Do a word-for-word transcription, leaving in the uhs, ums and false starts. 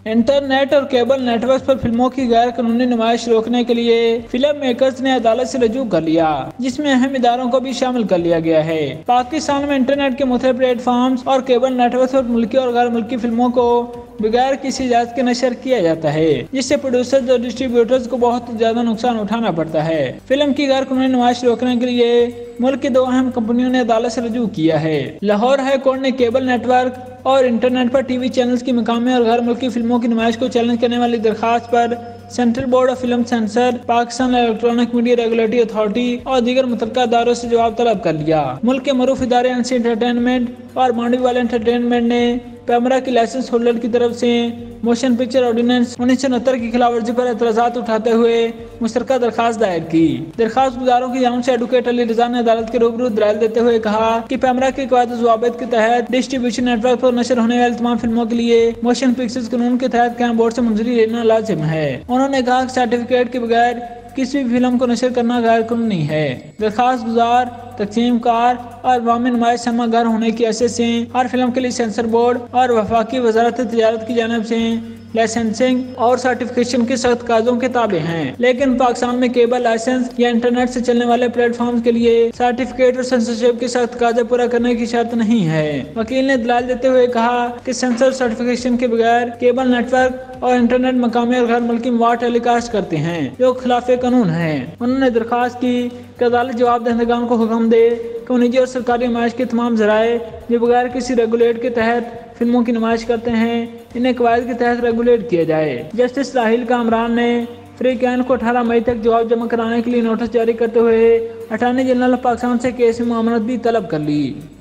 Internet اور cable network پر فلموں کی غیر قانونی نمائش روکنے کے لیے فلم میکرز نے عدالت سے رجوع کر لیا، جس میں اہم اداروں کو بھی شامل کر لیا گیا ہے۔ پاکستان میں انٹرنیٹ کے مختلف پلیٹ فارمز اور کیبل نیٹ ورک پر ملکی اور غیر ملکی فلموں کو بغیر کسی اجازت کے نشر کیا جاتا ہے، جس سے پروڈیوسرز اور ڈسٹریبیوٹرز کو بہت زیادہ نقصان اٹھانا پڑتا ہے۔ فلم کی غیر قانونی نمائش روکنے کے لیے ملک کی دو اہم کمپنیوں نے عدالت سے رجوع کیا ہے۔ لاہور ہائی کورٹ نے کیبل نیٹ ورک اور انٹرنیٹ پر ٹی وی چینلز کی مقامی اور غیر ملکی فلموں کی نمائش کو چیلنج کرنے والی درخواست پر central board of film censor, Pakistan electronic media regulatory authority اور دیگر متعلقہ اداروں سے جواب طلب کر لیا۔ ملک کے معروف ادارے این سی انٹرٹینمنٹ اور مانڈوی والا انٹرٹینمنٹ نے پیمرا کی لائسنس ہولڈر کی طرف سے موشن پکچر آرڈیننس انیس سو انہتر کی خلاف ورزی پر اعتراضات اٹھاتے ہوئے مشترکہ درخواست دائر کی۔ درخواست گزاروں کی جانب سے ایڈوکیٹ علی رضا نے عدالت کے روبرو دلائل دیتے ہوئے کہا کہ پیمرا کے قواعد و ضوابط کے تحت ڈسٹریبیوشن نیٹ ورک پر نشر ہونے والی تمام فلموں کے لیے موشن پکچرز قانون کے تحت قائم بورڈ سے منظوری لینا لازم ہے۔ انہوں نے کہا کہ سرٹیفکیٹ کے بغیر کسی بھی فلم کو نشر کرنا غیر قانونی ہے۔ درخواست گزار تقسیم کار اور عوامی نمائش سرما گر ہونے کی حیثیت سے ہر فلم کے لیے سینسر بورڈ اور وفاقی وزارت تجارت کی جانب سے لائسنسنگ اور سرٹیفکیشن کے سخت تقاضوں کے تابع ہیں، لیکن پاکستان میں کیبل لائسنس یا انٹرنیٹ سے چلنے والے پلیٹ فارمز کے لیے سرٹیفکیٹ اور سینسرشپ کے سخت تقاضے پورا کرنے کی شرط نہیں ہے۔ وکیل نے دلائل دیتے ہوئے کہا کہ سینسر سرٹیفکیشن کے بغیر کیبل نیٹ ورک اور انٹرنیٹ مقامی اور غیر ملکی مواد ٹیلی کاسٹ کرتے ہیں، جو خلاف قانون ہے۔ انہوں نے درخواست کی کہ عدالت جواب دہندگان کو حکم دے کہ وہ نجی اور سرکاری نمائش کے تمام ذرائع جو بغیر کسی ریگولیٹ کے تحت فلموں کی نمائش کرتے ہیں، انہیں قواعد کے تحت ریگولیٹ کیا جائے۔ جسٹس راحیل کامران نے فریقین کو اٹھارہ مئی تک جواب جمع کرانے کے لیے نوٹس جاری کرتے ہوئے اٹارنی جنرل آف پاکستان سے کیس میں معاملت بھی طلب کر لی۔